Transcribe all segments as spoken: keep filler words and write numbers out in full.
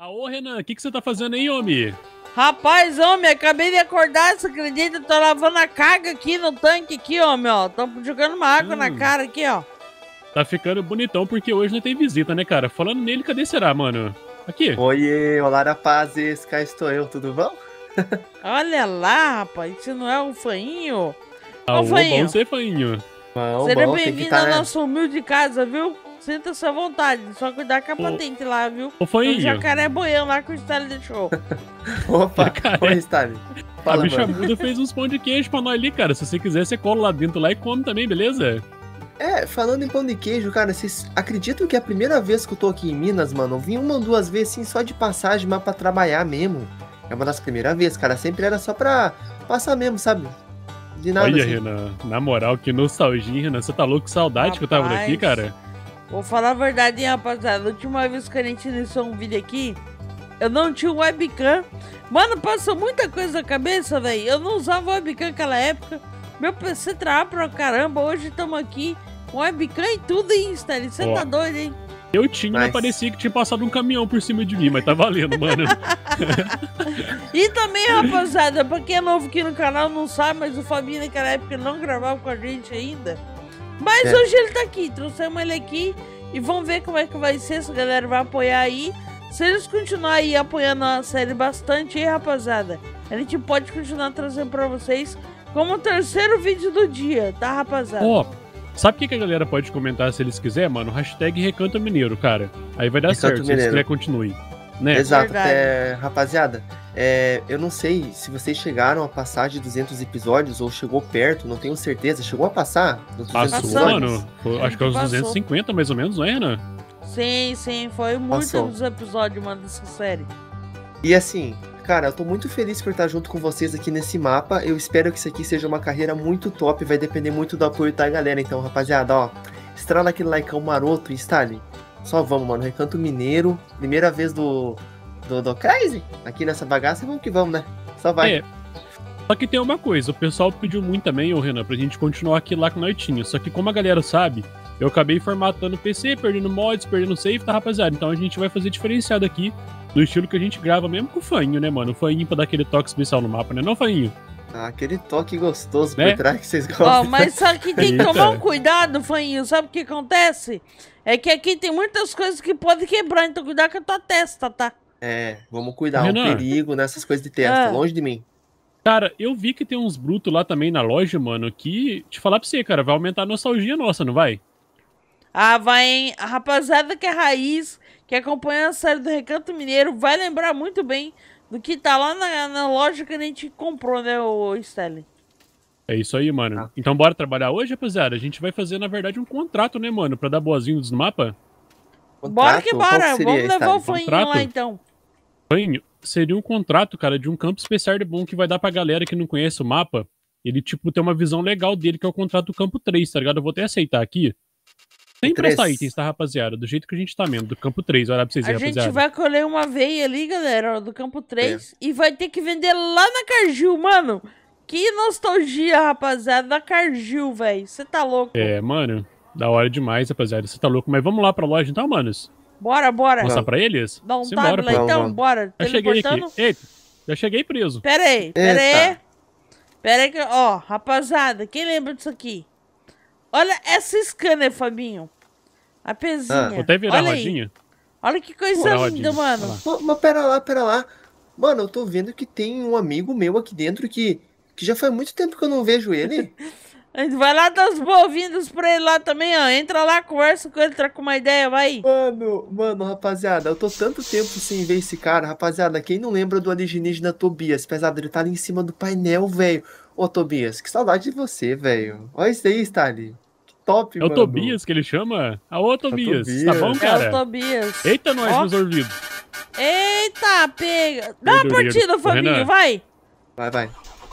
Ô, Renan, o que, que você tá fazendo aí, homem? Rapaz, homem, acabei de acordar, você acredita? Tô lavando a carga aqui no tanque aqui, homem, ó. Tô jogando uma água hum. na cara aqui, ó. Tá ficando bonitão porque hoje não tem visita, né, cara? Falando nele, cadê será, mano? Aqui. Oiê, olá, rapazes, cá estou eu, tudo bom? Olha lá, rapaz, isso não é um fainho? Ah, ô, Fainho. Bom ser Fainho. Bom, Seja bom, bem-vindo tá, à né? nossa humilde casa, viu? Sinta-se à vontade, só cuidar com a ô, patente lá, viu? Ô, Fainho. O jacaré boião lá que o Stanley deixou. Opa, oi, Stanley. Fala, a bicha muda fez uns pão de queijo pra nós ali, cara. Se você quiser, você cola lá dentro lá e come também, beleza? É, falando em pão de queijo, cara, vocês acreditam que é a primeira vez que eu tô aqui em Minas, mano? Eu vim uma ou duas vezes, assim, só de passagem, mas pra trabalhar mesmo. É uma das primeiras vezes, cara. Sempre era só pra passar mesmo, sabe? De nada, Olha, assim. Renan, na moral, que nostalgia, Renan. Você tá louco com saudade Rapaz, que eu tava aqui, cara? Vou falar a verdade, hein, rapaziada. A última vez que a gente iniciou um vídeo aqui, eu não tinha webcam. Mano, passou muita coisa na cabeça, velho. Eu não usava webcam naquela época. Meu P C trava pra caramba. Hoje estamos aqui com webcam e tudo, hein, Stanley? Você tá doido, hein? Eu tinha, mas parecia que tinha passado um caminhão por cima de mim, mas tá valendo, mano. E também, rapaziada, pra quem é novo aqui no canal não sabe, mas o Fabinho naquela época não gravava com a gente ainda. Mas é. hoje ele tá aqui, trouxemos ele aqui e vamos ver como é que vai ser, se a galera vai apoiar aí. Se eles continuarem aí apoiando a série bastante, aí, rapaziada, a gente pode continuar trazendo pra vocês como o terceiro vídeo do dia, tá, rapaziada? Ó, oh, sabe o que, que a galera pode comentar se eles quiserem, mano? Hashtag Recanto Mineiro, cara. Aí vai dar Recanto certo, Mineiro. Se eles quiserem, continue. Né? Exato, é, rapaziada, é, eu não sei se vocês chegaram a passar de duzentos episódios ou chegou perto, não tenho certeza. Chegou a passar? Passou, mano. Foi, acho que é uns Passou. duzentos e cinquenta mais ou menos, não é, Renan? Sim, sim, foi muitos episódios, mano, dessa série. E assim, cara, eu tô muito feliz por estar junto com vocês aqui nesse mapa. Eu espero que isso aqui seja uma carreira muito top, vai depender muito do apoio da galera. Então, rapaziada, ó, estrala aquele likeão maroto e Stanley. Só vamos, mano. Recanto Mineiro. Primeira vez do, do, do Crazy aqui nessa bagaça. Vamos que vamos, né? Só vai. É. Só que tem uma coisa. O pessoal pediu muito também, ô Renan, pra gente continuar aqui lá com nós tinha. Só que como a galera sabe, eu acabei formatando o P C, perdendo mods, perdendo save, tá, rapaziada? Então a gente vai fazer diferenciado aqui do estilo que a gente grava mesmo com o Fainho, né, mano? O Fainho pra dar aquele toque especial no mapa, né? Não, Fainho? Ah, aquele toque gostoso né? por trás que vocês gostam. Oh, mas só que tem que tomar um cuidado, Fainho. Sabe o que acontece? É que aqui tem muitas coisas que podem quebrar, então cuidado com a tua testa, tá? É, vamos cuidar, Renan, um perigo nessas coisas de testa, é. longe de mim. Cara, eu vi que tem uns brutos lá também na loja, mano, que, te falar pra você, cara, vai aumentar a nostalgia nossa, não vai? Ah, vai, hein? A rapaziada que é raiz, que acompanha a série do Recanto Mineiro, vai lembrar muito bem do que tá lá na, na loja que a gente comprou, né, o Stanley? É isso aí, mano. Ah. Então bora trabalhar hoje, rapaziada? A gente vai fazer, na verdade, um contrato, né, mano? Pra dar boazinhos no mapa? Contrato? Bora que bora! Que Vamos levar o Fainho contrato? lá, então. Fainho, seria um contrato, cara, de um campo especial de bom que vai dar pra galera que não conhece o mapa. Ele, tipo, tem uma visão legal dele, que é o contrato do campo três, tá ligado? Eu vou até aceitar aqui. Sem prestar itens, tá, rapaziada? Do jeito que a gente tá mesmo, do campo três. Olha pra vocês aí, rapaziada. A gente vai colher uma veia ali, galera, do campo três. É. E vai ter que vender lá na Cargill, mano. Que nostalgia, rapaziada, da Cargill, velho. Você tá louco. É, mano, da hora demais, rapaziada. Você tá louco. Mas vamos lá pra loja então, manos? Bora, bora. Mostrar pra eles? Dá um tab lá então, vamos. Bora. Já cheguei aqui. Eita, já cheguei preso. Pera aí, pera aí. Pera aí que, ó, rapaziada, quem lembra disso aqui? Olha essa scanner, Fabinho. A pezinha. Ah, vou até virar Olha a rodinha. Aí. Olha que coisa Olha linda, mano. Mas, mas pera lá, pera lá. Mano, eu tô vendo que tem um amigo meu aqui dentro que, que já faz muito tempo que eu não vejo ele. Vai lá dar as boas-vindas pra ele lá também, ó. Entra lá, conversa com ele, troca uma ideia, vai. Mano, mano, rapaziada, eu tô tanto tempo sem ver esse cara. Rapaziada, quem não lembra do alienígena Tobias? Pesado, ele tá ali em cima do painel, velho. Ô, Tobias, que saudade de você, velho. Olha isso aí, Stanley. Que top, é mano. É o Tobias que ele chama? Ah, ô, Tobias. Tobias. Tá bom, cara? É o Tobias. Eita, nós, ó. meus ouvidos. Eita, pega. Dá uma partida, Fabinho, vai. Vai, vai.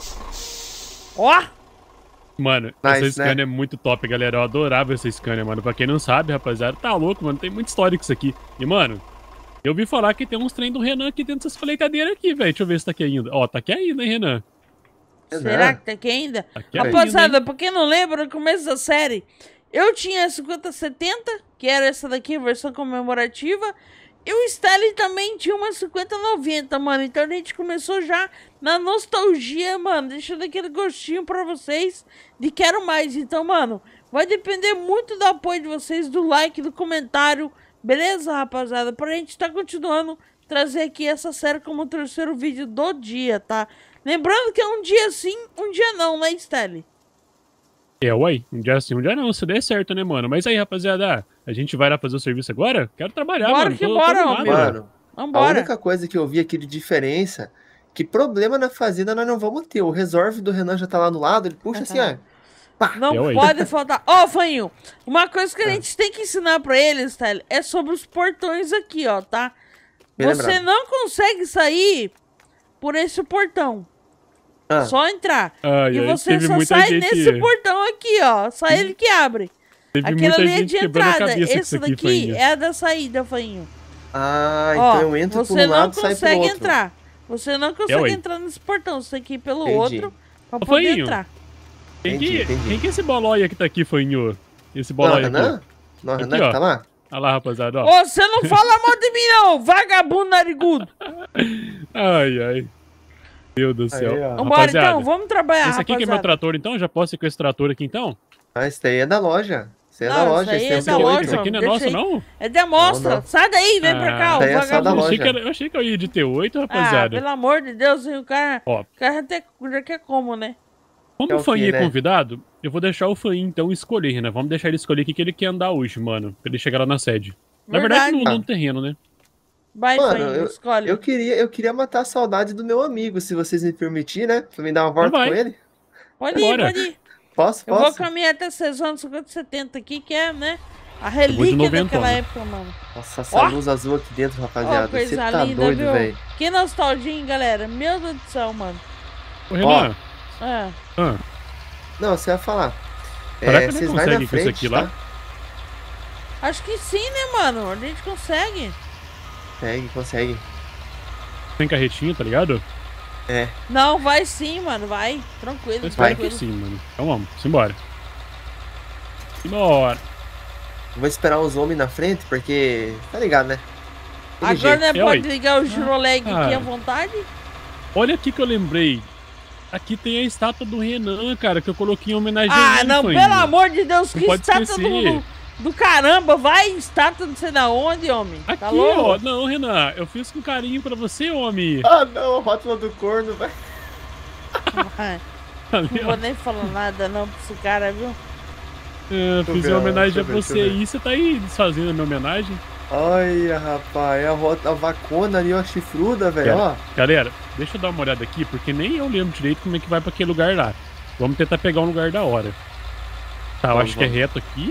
Ó. Mano, nice, essa scanner né? é muito top, galera. Eu adorava essa scanner, mano. Pra quem não sabe, rapaziada, tá louco, mano. Tem muito história com isso aqui. E, mano, eu vi falar que tem uns trem do Renan aqui dentro dessas colheitadeiras aqui, velho. Deixa eu ver se tá aqui ainda. Ó, tá aqui ainda, hein, Renan? Será que tá aqui ainda? Tá aqui rapaziada, ainda, pra quem não lembra, no começo da série, eu tinha a cinquenta setenta, que era essa daqui, versão comemorativa. E o Stanley também tinha uma cinquenta noventa, mano. Então a gente começou já na nostalgia, mano. Deixando aquele gostinho pra vocês de quero mais. Então, mano, vai depender muito do apoio de vocês, do like, do comentário. Beleza, rapaziada? Pra gente tá continuando trazer aqui essa série como o terceiro vídeo do dia, tá? Lembrando que é um dia sim, um dia não, né, Stanley? É, uai, um dia sim, um dia não, se der certo, né, mano? Mas aí, rapaziada, a gente vai lá fazer o serviço agora? Quero trabalhar, Bora mano. que tô, bora, tô homem. Mano, a Vambora. única coisa que eu vi aqui de diferença, que problema na fazenda nós não vamos ter. O resolve do Renan já tá lá no lado, ele puxa assim, ó. Pá. Não É, ué. pode faltar. Ó, oh, Fainho, uma coisa que a gente tem que ensinar pra eles, Stanley, é sobre os portões aqui, ó, tá? Bem Você lembrado. não consegue sair por esse portão. Ah. Só entrar. Ai, e ai, você teve só muita sai gente- nesse portão aqui, ó. Só ele que abre. Teve Aquela muita ali é gente de quebrando a entrada. cabeça com Esse isso aqui, daqui Fainho. é a da saída, Fainho. Ah, Ó, então eu entro por você um não lado e saio pelo consegue outro. entrar. Você não É, consegue ué. entrar nesse portão. Você tem que ir pelo Entendi. outro pra Ô, poder Fainho. entrar. Quem Entendi, que, entendi. quem que é esse bolóia que tá aqui, Fainho? Esse Não, bolóia aqui. Renan? Não, Aqui, Renan que ó. tá lá? Olha lá, rapaziada, ó. Ô, você não fala mal de mim, não, vagabundo narigudo. Ai, ai. Meu Deus do céu. Aí, ó. Vambora Rapaziada, então, vamos trabalhar, esse aqui que é meu rapaziada. trator, então? Já posso ir com esse trator aqui, então? Ah, esse daí é da loja. Esse é Não, da esse loja. aí Esse é é o da C oito. loja. Esse aqui não é Deixa nosso, aí. não? É de amostra. Não, não. Sai daí, vem pra cá, Ah, ô daí é só da vagabundo. Eu achei, loja. que era- eu achei que eu ia de T oito, Ah, rapaziada. pelo amor de Deus, hein, o cara, Ó. o cara até já quer como, né? Como É o o quê, Fainho é né? convidado, eu vou deixar o Fainho, então, escolher, né? Vamos deixar ele escolher o que que ele quer andar hoje, mano. Pra ele chegar lá na sede. Na verdade, no, Verdade. no terreno, né? Vai, Mano, Fainho, eu, escolhe. eu, queria, eu queria matar a saudade do meu amigo, se vocês me permitirem, né? Pra me dar uma volta vai. com ele. Pode ir, Bora. pode ir. Posso? Eu vou Posso? caminhar até seis anos, cinquenta, setenta aqui, que é, né? A vou de relíquia noventa, daquela né? época, mano. Nossa, essa Ó. luz azul aqui dentro, Ó, rapaziada. Você coisa tá linda, doido, viu? velho. Que nostalgia, hein, galera? Meu Deus do céu, mano. Ô, Renan, É. ah, Não, você vai falar. Será É, que vocês não vai consegue na com isso frente, aqui lá? tá? Acho que sim, né, mano? A gente consegue. Consegue, consegue. tem carretinha, tá ligado? É. Não, vai sim, mano. Vai. Tranquilo, Eu espero tranquilo. que sim, mano. Então vamos, simbora. Simbora. Vou esperar os homens na frente, porque. Tá ligado, né? Aquele Agora jeito. né, É, pode ué. ligar o Giroleg aqui Ah. à vontade? Olha aqui que eu lembrei. Aqui tem a estátua do Renan, cara, que eu coloquei em homenagem a Ah, ele, não, Fainho. pelo amor de Deus, Não que pode estátua esquecer. do, do caramba. Vai, estátua não sei da onde, homem. Aqui, Tá louco? ó. Não, Renan, eu fiz com carinho pra você, homem. Ah, não, a rótula do corno, velho. Vai. Ali, Não ó. vou nem falar nada não pra esse cara, viu? É, Deixa eu fiz ver, uma homenagem deixa a eu ver, deixa você eu ver. aí. Você tá aí desfazendo a minha homenagem? Olha, rapaz, a, rota, a vacona ali, ó, chifruda, velho, Quero. ó. Galera, deixa eu dar uma olhada aqui, porque nem eu lembro direito como é que vai pra aquele lugar lá. Vamos tentar pegar um lugar da hora. Tá, eu Vamos, acho que é vamos. reto aqui.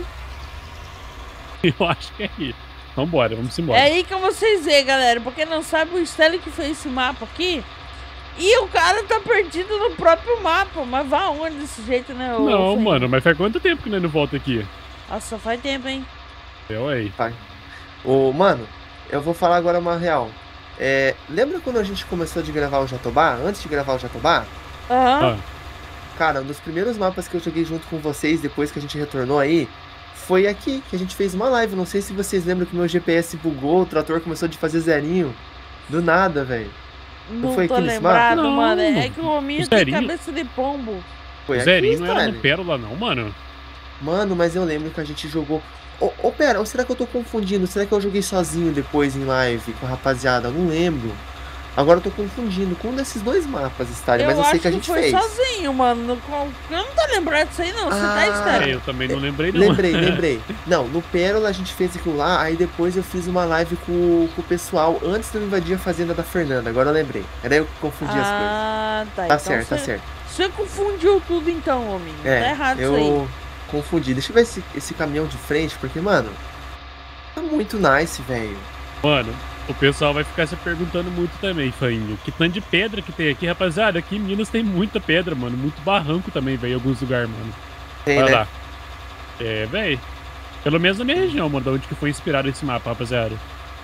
Eu acho que é aqui. Vambora, vamos embora. É aí que vocês veem, galera. Pra quem não sabe, o Stanley que fez esse mapa aqui. E o cara tá perdido no próprio mapa. Mas vai aonde desse jeito, né? ô Não, Fainho? mano, mas faz quanto tempo que nós não volta aqui? Nossa, faz tempo, hein? É, aí. Ô, mano, eu vou falar agora uma real. É, lembra quando a gente começou de gravar o Jatobá? Antes de gravar o Jatobá? Aham. Ah, Cara, um dos primeiros mapas que eu joguei junto com vocês, depois que a gente retornou aí, foi aqui, que a gente fez uma live. Não sei se vocês lembram que meu G P S bugou, o trator começou de fazer zerinho. Do nada, velho. Não foi tô aqui nesse lembrado, mapa? mano. Não. É que o hominho O tem Zerinho- cabeça de pombo. Foi o aqui, Zerinho não era no Stanley. Pérola, não, mano. Mano, mas eu lembro que a gente jogou... Ô, ô, pera, ou será que eu tô confundindo? Será que eu joguei sozinho depois em live com a rapaziada? Eu não lembro. Agora eu tô confundindo com um desses dois mapas, Stanley, mas eu acho sei que a gente foi fez. sozinho, mano. Com- Eu não tô lembrado disso aí, não. Você tá Ah. É, estranho. eu também não lembrei, não. Lembrei, lembrei. Não, no Pérola a gente fez aquilo lá, aí depois eu fiz uma live com, com o pessoal antes de eu invadir a fazenda da Fernanda, agora eu lembrei. Era eu que confundi as coisas. Ah, tá. Tá então certo, tá você- certo. Você confundiu tudo então, homem. É, Tá errado eu isso aí. confundi. Deixa eu ver esse, esse caminhão de frente, porque, mano, tá muito nice, velho. Mano, o pessoal vai ficar se perguntando muito também, Fainho. Que tanto de pedra que tem aqui, rapaziada. Aqui em Minas tem muita pedra, mano. Muito barranco também, velho, em alguns lugares, mano. Tem, Olha né? lá. É, velho. Pelo menos na minha região, mano, da onde que foi inspirado esse mapa, rapaziada.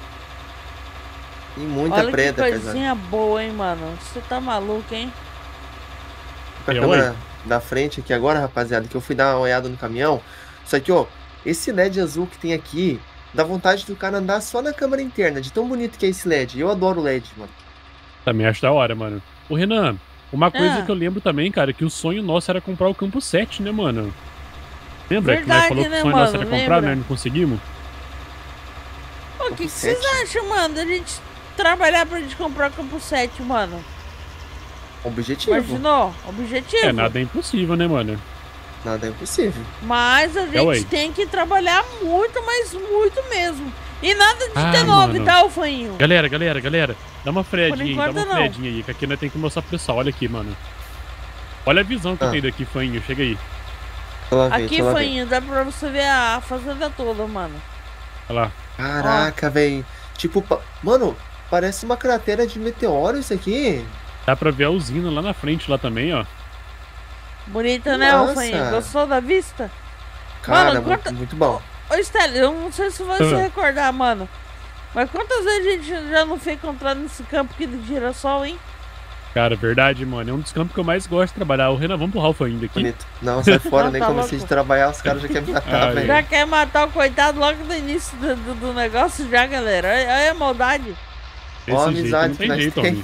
Tem muita Olha preda, que pesado. coisinha boa, hein, mano. Você tá maluco, hein? Com a É, câmera da frente aqui agora, rapaziada, que eu fui dar uma olhada no caminhão. Só que, ó, esse L E D azul que tem aqui, Dá vontade do cara andar só na câmera interna, de tão bonito que é esse L E D. Eu adoro o L E D, mano. Também acho da hora, mano. Ô, Renan, uma coisa Ah. que eu lembro também, cara, que o sonho nosso era comprar o Campo sete, né, mano? Lembra que Verdade, nós falou que né, o sonho nosso mano? era comprar, Lembra? né? Não conseguimos? Pô, o que, que Campo vocês sete? acham, mano, da gente trabalhar pra gente comprar o Campo sete, mano? Objetivo. Imaginou? Objetivo. É, nada é impossível, né, mano? Nada é impossível. Mas a ué. gente tem que trabalhar muito, mas muito mesmo. E nada de Ah, T nove, mano. tá, Ufainho? Galera, galera, galera, dá uma freadinha aí, dá enquanto, uma não. freadinha aí, que aqui nós temos que mostrar pro pessoal. Olha aqui, mano. Olha a visão que Ah. eu tenho daqui, Fainho. Chega aí. Deixa eu lá ver, Aqui, deixa eu lá ver. Fainho, dá pra você ver a fazenda toda, mano. Olha lá. Caraca, velho. Tipo, pa- mano, parece uma cratera de meteoro isso aqui. Dá pra ver a usina lá na frente, lá também, ó. Bonita, né, Nossa. Ufainho? Gostou da vista? Cara, Mano, muito, quanta- muito bom. Ô, Stélio, eu não sei se você Ah. recordar, mano. Mas quantas vezes a gente já não foi encontrar nesse campo aqui do girassol, hein? Cara, verdade, mano. É um dos campos que eu mais gosto de trabalhar. O Renan, vamos pro Ralph ainda aqui. Bonito. Não, sai fora, Não, nem tá comecei louco. de trabalhar, os caras já querem me matar, Ai. velho. Já quer matar o coitado logo no início do, do- do negócio já, galera. Olha olha a maldade. Desse Ó, jeito amizade não que tem nós jeito, tem. homem.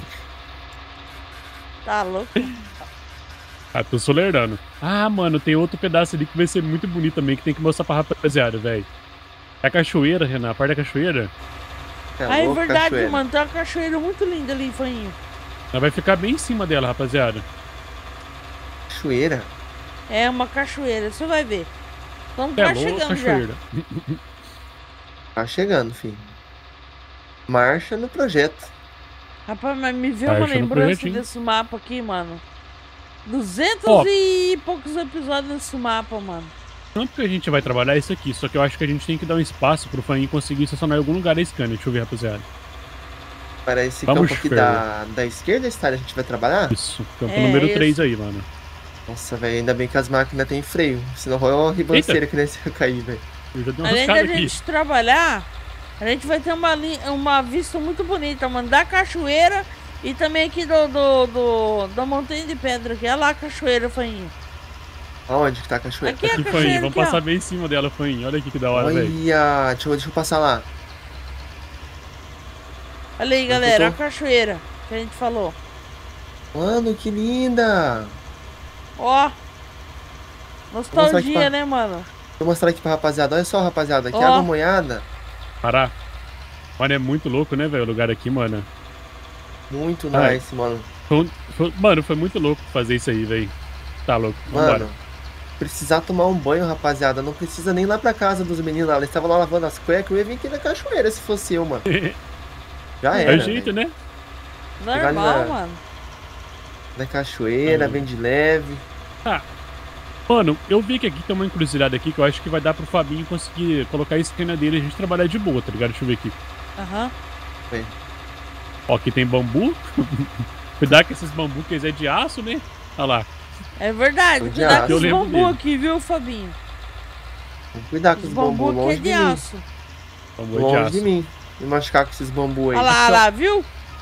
Tá louco? Ah, tô solerando. Ah, mano, tem outro pedaço ali que vai ser muito bonito também, que tem que mostrar pra rapaziada, velho. É a cachoeira, Renan, a parte da cachoeira. É Ah, é louco, verdade, cachoeira. mano. Tem uma cachoeira muito linda ali, Fainho. Ela vai ficar bem em cima dela, rapaziada. Cachoeira? É uma cachoeira, você vai ver. Estamos É quase louco, chegando já. cachoeira. Tá chegando, filho. Marcha no projeto. Rapaz, mas me veio Tá, uma achando lembrança projetinho. desse mapa aqui, mano. Duzentos Ó. e poucos episódios nesse mapa, mano. Tanto que a gente vai trabalhar isso aqui, só que eu acho que a gente tem que dar um espaço pro Fainho conseguir estacionar em algum lugar da scanner. Deixa eu ver, rapaziada. Para esse Vamos, campo aqui Fer. da, da esquerda, Star, a gente vai trabalhar? Isso, campo É, número isso. três aí, mano. Nossa, velho, ainda bem que as máquinas têm freio. Senão rola uma ribanceira que nem se eu cair, velho. Eu já dei uma Além da rascada aqui. gente trabalhar, a gente vai ter uma, li- uma vista muito bonita, mano, da cachoeira e também aqui do, do, do- da montanha de pedra, que é lá a cachoeira, Fainho. Aonde que tá a cachoeira? Aqui é a Aqui, cachoeira, Fainho, vamos aqui, ó. passar bem em cima dela, Fainho. Olha aqui que da hora, velho. Olha, deixa eu, deixa eu passar lá. Olha aí, Eu galera, a tô- cachoeira que a gente falou. Mano, que linda! Ó, mostrar aqui nostalgia, pra- né, mano? Vou mostrar aqui pra rapaziada. Olha só, rapaziada. Aqui Ó. água molhada. Parar. Mano, é muito louco, né, velho, o lugar aqui, mano. Muito Ai. nice, mano. Foi um- foi- mano, foi muito louco fazer isso aí, velho. Tá louco. Vambora. Mano, precisar tomar um banho, rapaziada. Não precisa nem ir lá pra casa dos meninos lá. Eles estavam lá lavando as cuecas. Eu ia vir aqui na cachoeira se fosse eu, mano. Já É era. o jeito, velho. né? Normal, na- mano. Na cachoeira, Ai. bem de leve. Mano, eu vi que aqui tem uma encruzilhada aqui que eu acho que vai dar pro Fabinho conseguir colocar a esquina dele e a gente trabalhar de boa, tá ligado? Deixa eu ver aqui. Aham. Ó, aqui tem bambu. Cuidado que esses bambu que eles é de aço, né? Olha lá. É verdade, Eu cuidado com eu os lembro bambu dele. aqui, viu, Fabinho? Vamos cuidar com Os os bambu bambu aqui é longe de de mim. aço. Bambu é de Longe aço. de mim. Me machucar com esses bambu aí. Olha lá, olha lá, viu?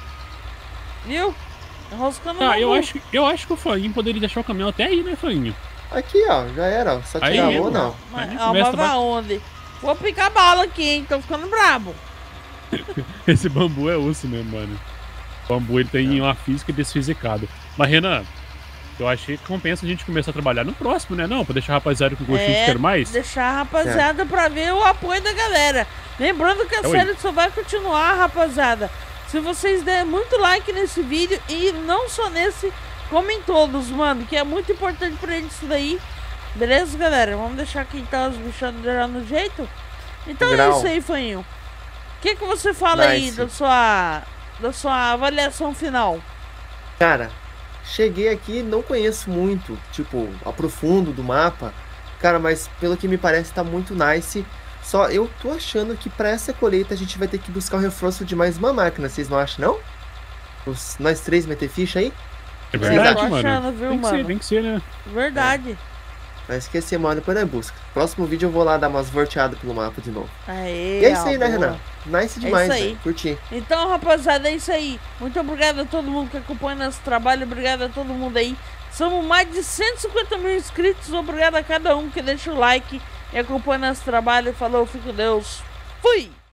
Viu? Enroscando Ah, bambu. eu acho, eu acho que o Fainho poderia deixar o caminhão até aí, né, Fainho? Aqui, ó. Já era, ó. Só Aí, tirar a ó. ou não. Mas, Aí ó, começa mas a vai ba- onde? Vou picar bala aqui, hein? Tô ficando brabo. Esse bambu é osso mesmo, mano. O bambu ele tem uma física desfisicada. Mas, Renan, eu achei que compensa a gente começar a trabalhar no próximo, né? Não, pra deixar a rapaziada com gostinho de É, quero mais. Deixar a rapaziada pra ver o apoio da galera. Lembrando que a Oi. série só vai continuar, rapaziada. Se vocês derem muito like nesse vídeo e não só nesse, como em todos, mano, que é muito importante pra gente isso daí. Beleza, galera? Vamos deixar aqui então os bichando já no jeito. Então é Grau. isso aí, Fainho. O que, que você fala aí Nice. da sua, da sua avaliação final? Cara, cheguei aqui, não conheço muito, tipo, aprofundo do mapa. Cara, mas pelo que me parece tá muito nice. Só eu tô achando que pra essa colheita a gente vai ter que buscar o reforço de mais uma máquina, vocês não acham, não? Os, nós três meter ficha aí? É Vocês verdade, acham? mano. Tô achando, viu, tem que mano? ser, tem que ser, né? Verdade. Vai esquecer, mano, depois nós busca. Próximo vídeo eu vou lá dar umas volteadas pelo mapa de novo. Aê, E é isso aí, né, boa. Renan? Nice demais, isso aí. velho. Curti. Então, rapaziada, é isso aí. Muito obrigado a todo mundo que acompanha nosso trabalho. Obrigado a todo mundo aí. Somos mais de cento e cinquenta mil inscritos. Obrigado a cada um que deixa o like e acompanha nosso trabalho. Falou, fico com Deus. Fui!